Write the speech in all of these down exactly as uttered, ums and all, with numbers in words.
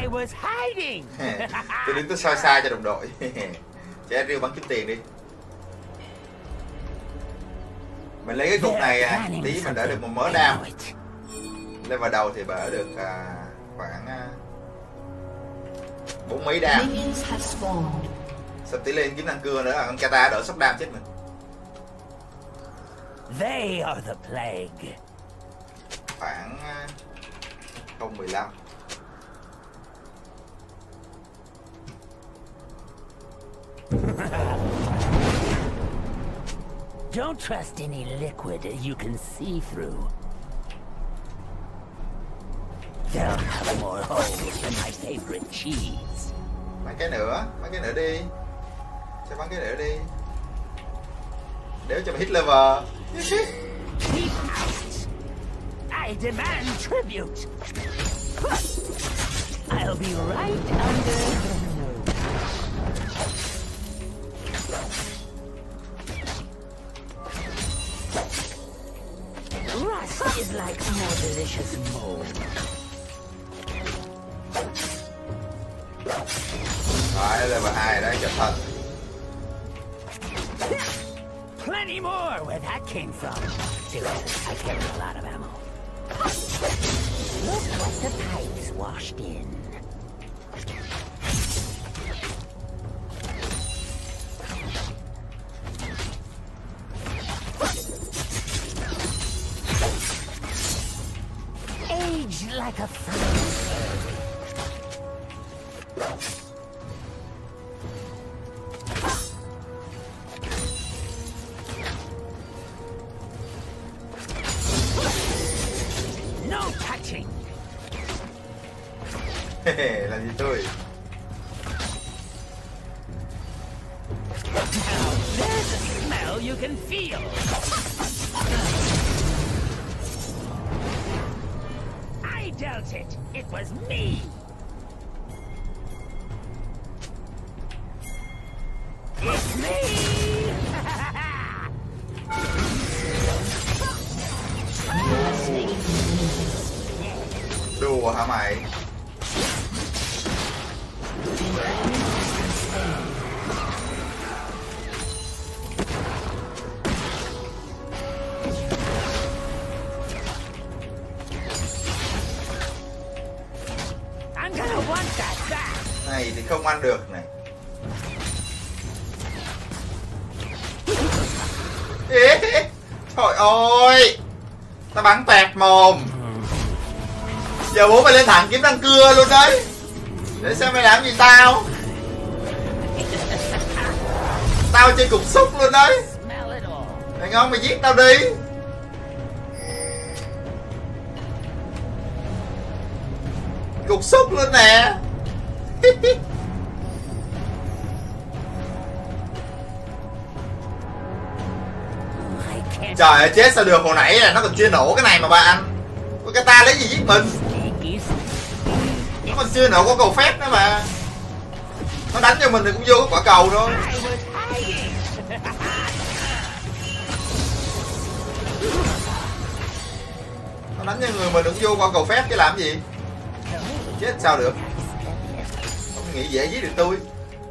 was hiding. Tôi đứng tôi soi xa cho đồng đội. Chết riêu bắn kiếm tiền đi. Mình lấy cái cục này à, tí mình đỡ được một mớ đam. Lên vào đầu thì bỡ được à, khoảng à, bốn mấy đam. Sắp tí lên kiếm năng cưa nữa, con Kata đỡ sốc đam chết mình. They are the plague. Khoảng không mười lăm. Don't trust any liquid you can see through. They'll have more holes than my favorite cheese. Mấy cái nữa, mấy cái nữa đi. Cho bắn cái nữa đi. Đéo cho mày hit level. Keep out. I demand tribute. I'll be right under the nose. Rust is like more delicious mold. Rồi, level hai đấy, chập thật. Plenty more where that came from. Still, I carry a lot of ammo. Look what the pipes washed in. Age like a flame. No touching. Làm gì tôi? Now there's a smell you can feel. I dealt it. It was me. It's me. Đùa hả mày? I'm gonna want that back. Này thì không ăn được này. Ê, trời ơi, tao bắn tẹt mồm. Giờ bố mày lên thẳng kiếm răng cưa luôn đấy. Để xem mày làm gì tao. Tao trên cục xúc luôn đấy. Mày ngon mày giết tao đi. Cục xúc luôn nè. Trời ơi chết sao được, hồi nãy là nó còn chưa nổ cái này mà bạn. Cái ta lấy gì giết mình. Nó còn chưa nổ có cầu phép nữa mà. Nó đánh cho mình thì cũng vô cái quả cầu thôi. Nó đánh cho người mình cũng vô quả cầu phép chứ làm gì. Chết sao được. Không nghĩ dễ giết được tôi.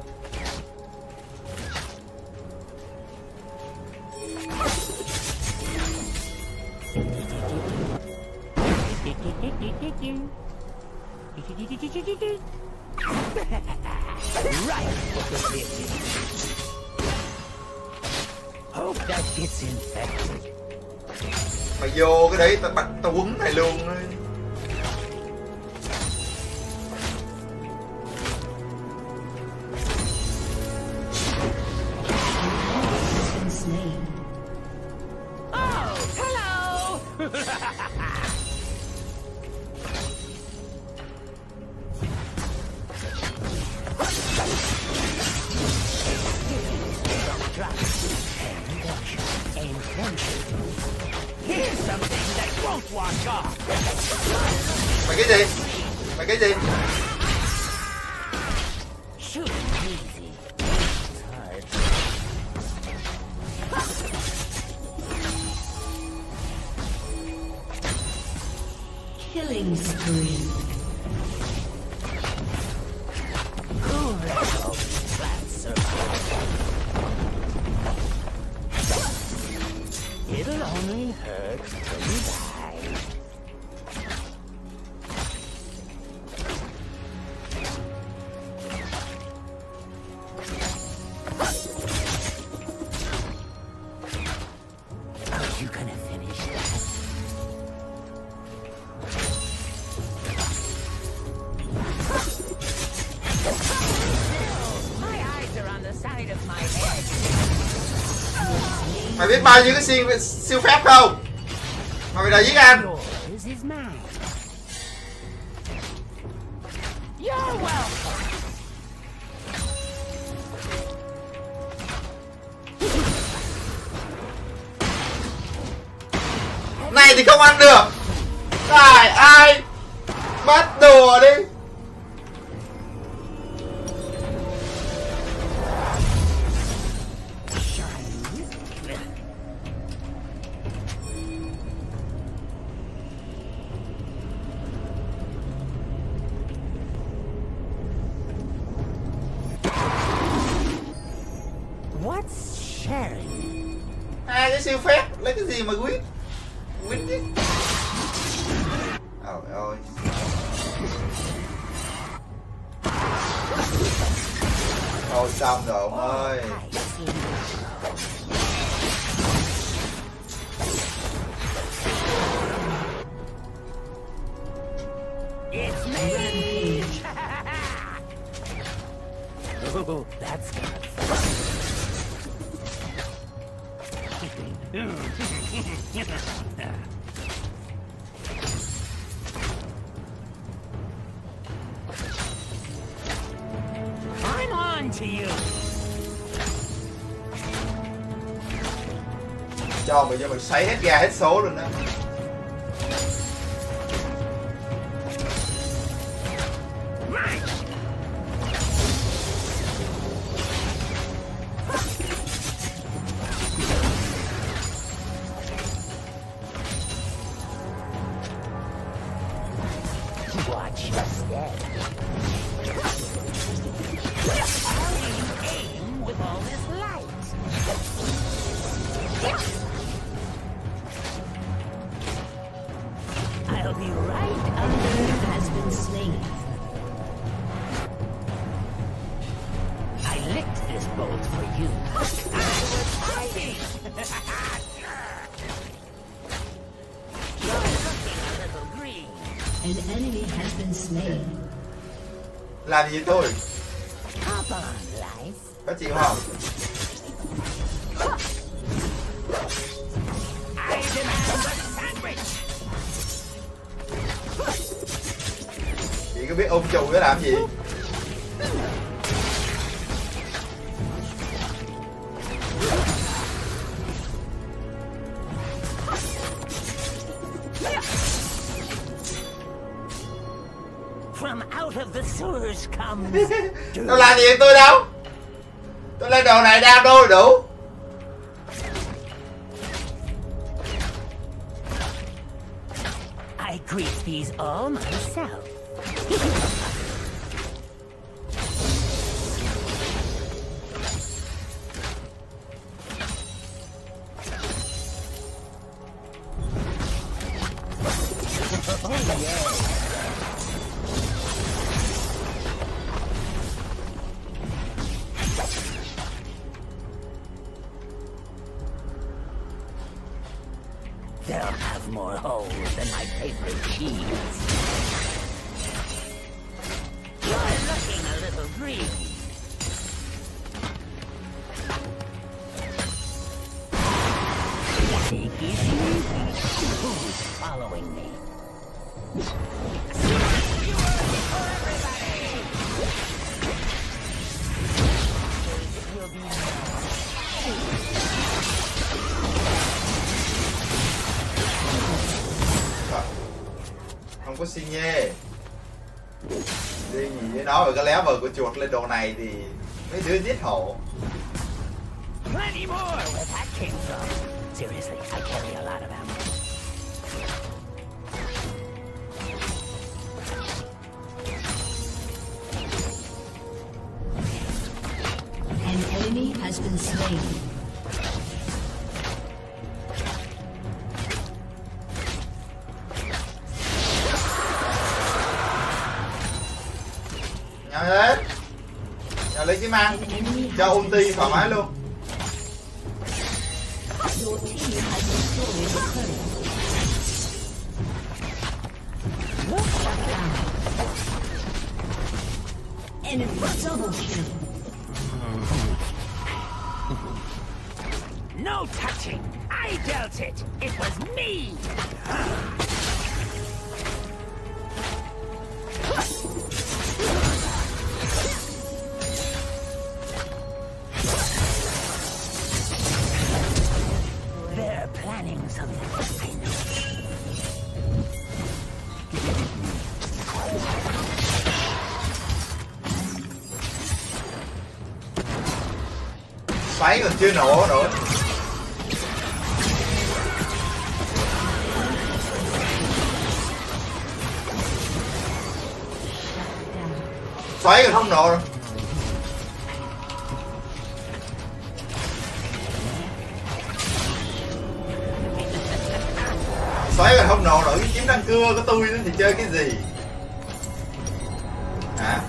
Mày vô cái đấy tao bắt tao quấn này luôn đấy. Oh, hello. Here's something that won't wash off. Mày cái gì? Mày cái gì? Shoot easy. Hard. Killing spree. survive. It'll only hurt when you die. Are you gonna finish that? My eyes are on the side of my head. Mày biết bao nhiêu cái siêu, siêu phép không? Mà mày đòi giết anh. Yours is mine. You're welcome. Này thì không ăn được. Ai ai bắt đùa đi. What's sharing? Hai cái siêu phép lấy cái gì mà quýt quýt chứ. Ôi ôi. Thôi xong rồi ông ơi. It's me. Oh, that's not fun. I'm on to you. Cho mày cho mày xoáy hết ga hết số luôn đó. Watch your step. How do you aim with all this light? I'll be right under. Has been slain. I licked this bolt for you. I was hiding. You're looking a little green. An enemy has been slain. Làm gì tôi? Hop on, life. Có chịu không? I demand a sandwich. Chị có biết ôm chù để làm gì? From out of the sewers comes. Tôi làm gì tôi đâu? Tôi lên đồ này đao đôi đủ. I greet these all myself. Oh yeah. They'll have more holes than my favorite cheese. You're looking a little green. Take it easy. Who's following me? Không có xi nhê. Đi gì với nó rồi cái level của chuột lên đồ này thì mấy đứa giết hộ. Plenty more where that came from. Seriously, I carry a lot of ammo. has been slain. Nhào lên. Nhào lấy cái mang. Cho ulti thoải mái luôn. Your team has destroyed the turret. Shut down. Enemy double kill. No touching! I dealt it! It was me! They're planning something, I know. Xoáy còn chưa nổ rồi. Xoáy còn không nổ rồi. Xoáy còn không nổ nổi cái kiếm răng cưa của tôi nữa thì chơi cái gì hả?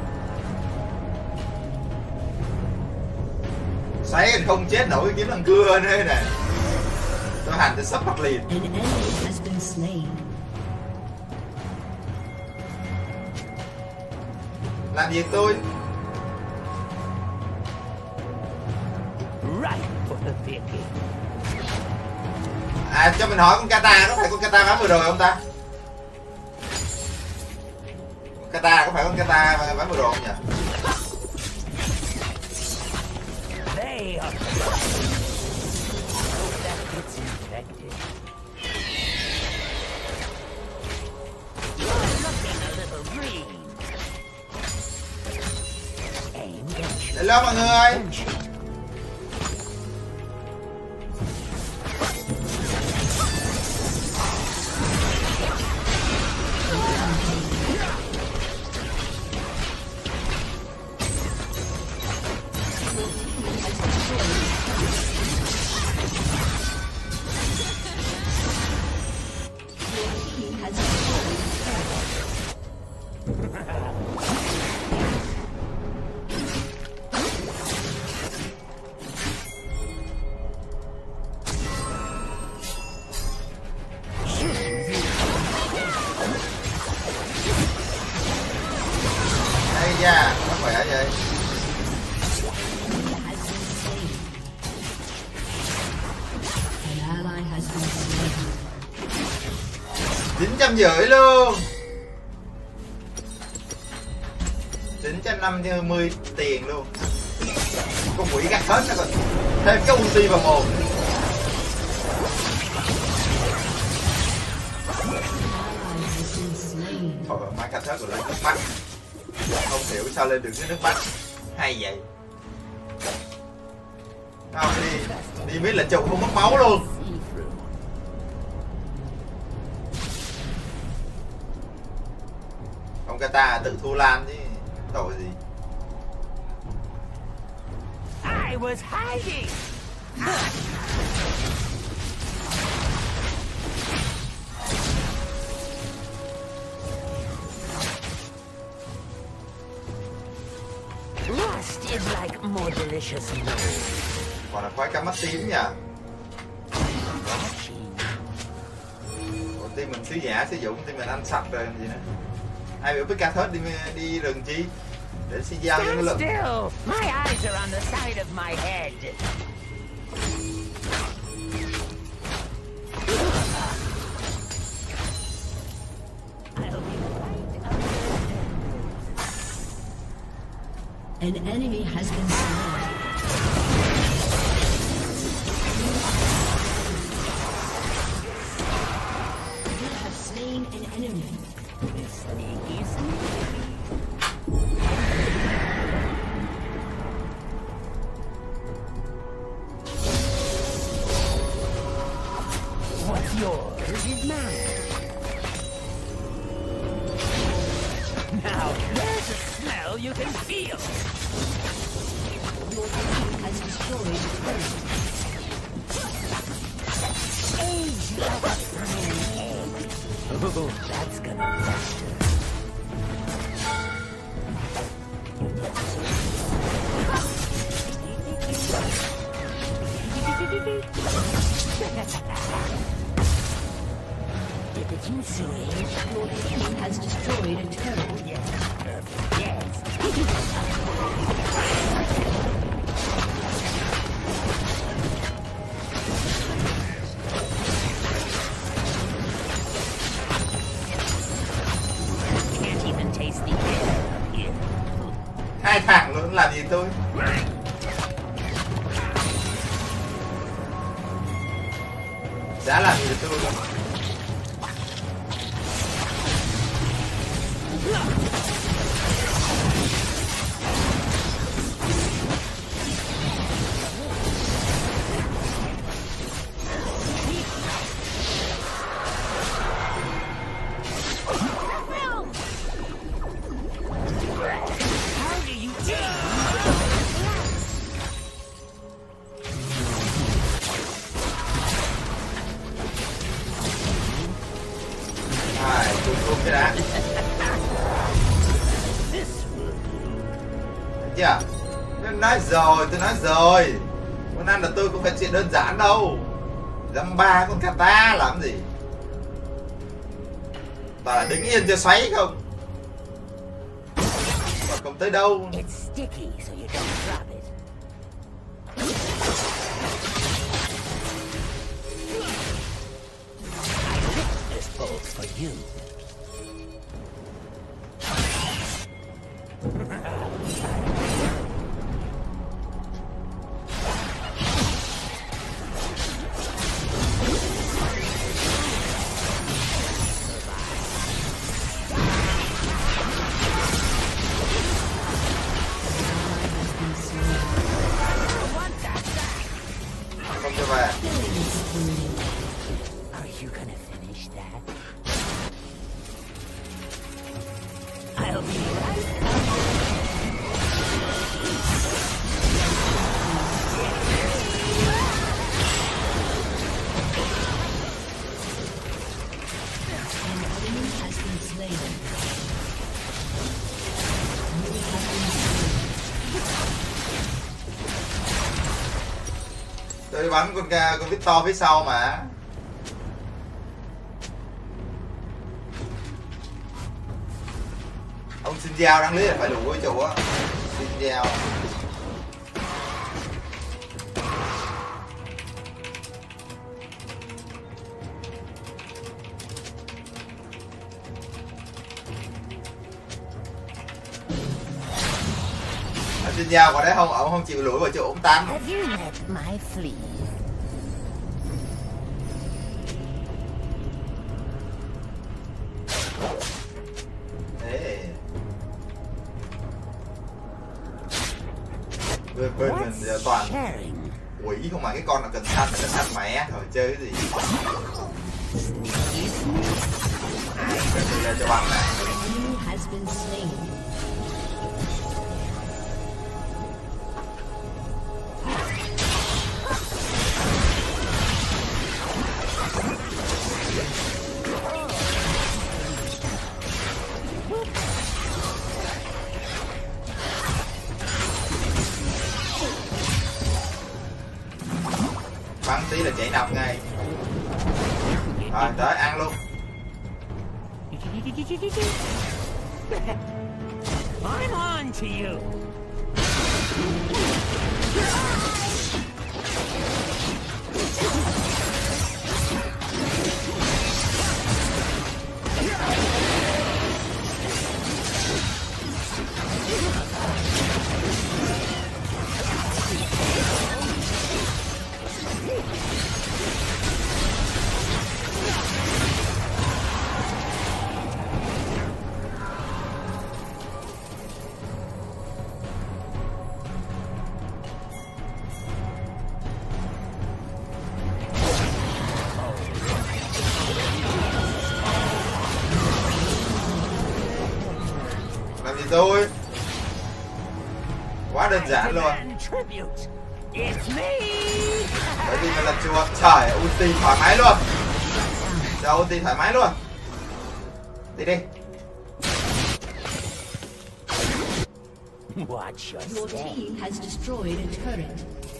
Xoáy còn không chết nổi cái kiếm răng cưa nữa nè. Tôi hành tôi sắp mặt liền. An enemy has been slain. Làm gì tôi? Right for the thinking. À cho mình hỏi con Kata có phải con Kata bán vừa rồi không ta? Con Kata có phải con Kata bán vừa rồi không nhỉ? They are so that it's infected. You're looking a little green. Aim and Hello mọi người. Dạ, nó khỏe vậy. chín trăm rưỡi luôn. chín trăm năm mươi tiền luôn. Con quỷ gắt hết nó còn thêm cái ulti vào mồm. Thôi má cắt hết rồi lên nước mắt. Không hiểu sao lên được cái nước mắt hay vậy. Không đi đi biết là trùng không mất máu luôn. Ông Kata tự thua Lan chứ tội gì. I was hiding. Rust is like more delicious mold. Còn là khoai cá mắt tím nhỉ. Còn tim mình sứ giả sử dụng thì mình ăn sạch rồi làm gì nữa. Ai biểu Pika thớt đi đi rừng chi để xin giao cho nó Stand lực. still. My eyes are on the side of my head. An enemy has been slain. You have slain an enemy. Sneaky, sneaky. What's yours is mine. Now there's a smell you can feel. Your team has has destroyed a turret. Age like a frying egg. Oh, that's gonna fester. Did the Jinsu Your team has destroyed a turret. Yes, perfect, yes. Can't even taste the air here. Hai thằng luôn làm gì tôi? Đã làm gì được tôi luôn? How do you do? À, tôi luôn cái đã. Dạ, tôi nói rồi, tôi nói rồi. Con ăn là tôi cũng phải chuyện đơn giản đâu. Dăm ba con kata làm gì? Toàn là đứng yên cho xoáy không? Còn không tới đâu. It's sticky, so you don't drop it. I lit this bolt for you. Không cho về. Are you gonna finish that? I'll be right. An enemy has been slain. You have been slain. Tôi bắn con ca con Victor phía sau mà. Ông Xin Giao đang lý là phải đủ với chủ á. Xin Giao. Ông Xin Giao vào đấy không, ông không chịu lùi vào chỗ ống tan. Have you met my flea? Thế. Bên bên mình giờ toàn Sharing. quỷ không mà cái con là cần săn là cần săn mẹ thôi chơi cái gì. Bây giờ cho bắn này. An enemy has been slain. Bắn tí là chạy nọc ngay. Rồi tới ăn luôn. I'm on to you. Làm gì tôi? Quá đơn giản luôn. Tribute. It's me. Bởi vì mình là chuột. Trời, ulti thoải mái luôn. Cho ulti thoải mái luôn. Đi đi. Watch your Your step. team has destroyed a turret.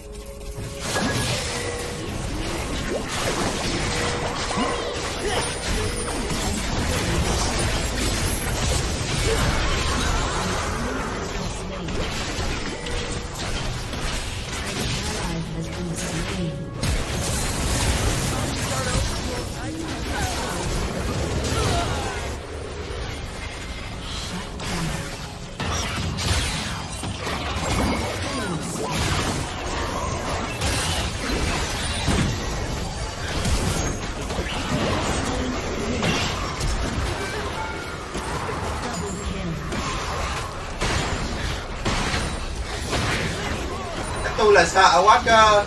Tôi là sợ quá cơ.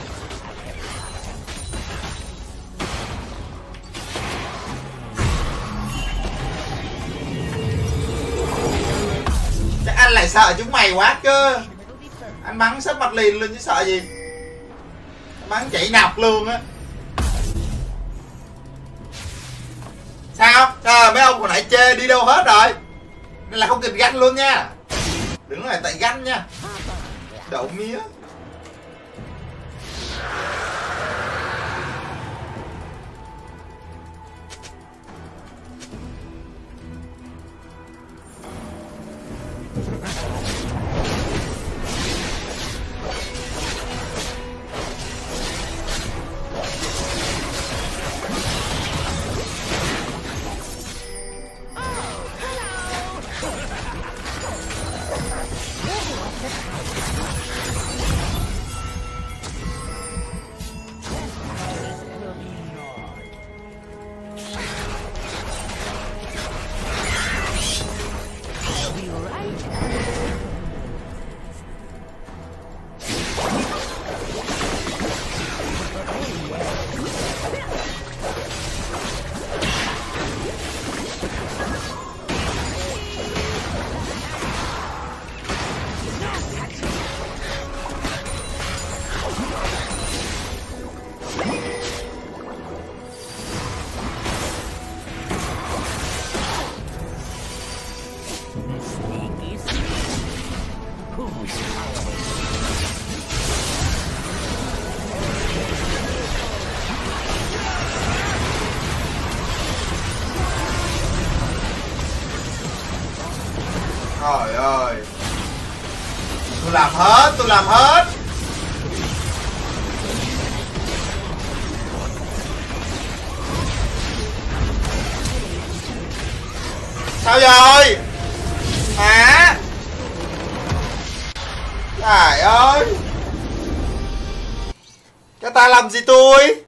Chắc anh lại sợ chúng mày quá cơ. Anh bắn sắp mặt liền luôn chứ sợ gì. Anh bắn chạy nọc luôn á. Sao? Trời, mấy ông còn lại chê đi đâu hết rồi. Nên là không kịp ganh luôn nha. Đừng nói là tại ganh nha. Đậu mía. Trời ơi. Tôi làm hết, tôi làm hết. Sao rồi? Hả? Trời ơi. Các ta làm gì tôi?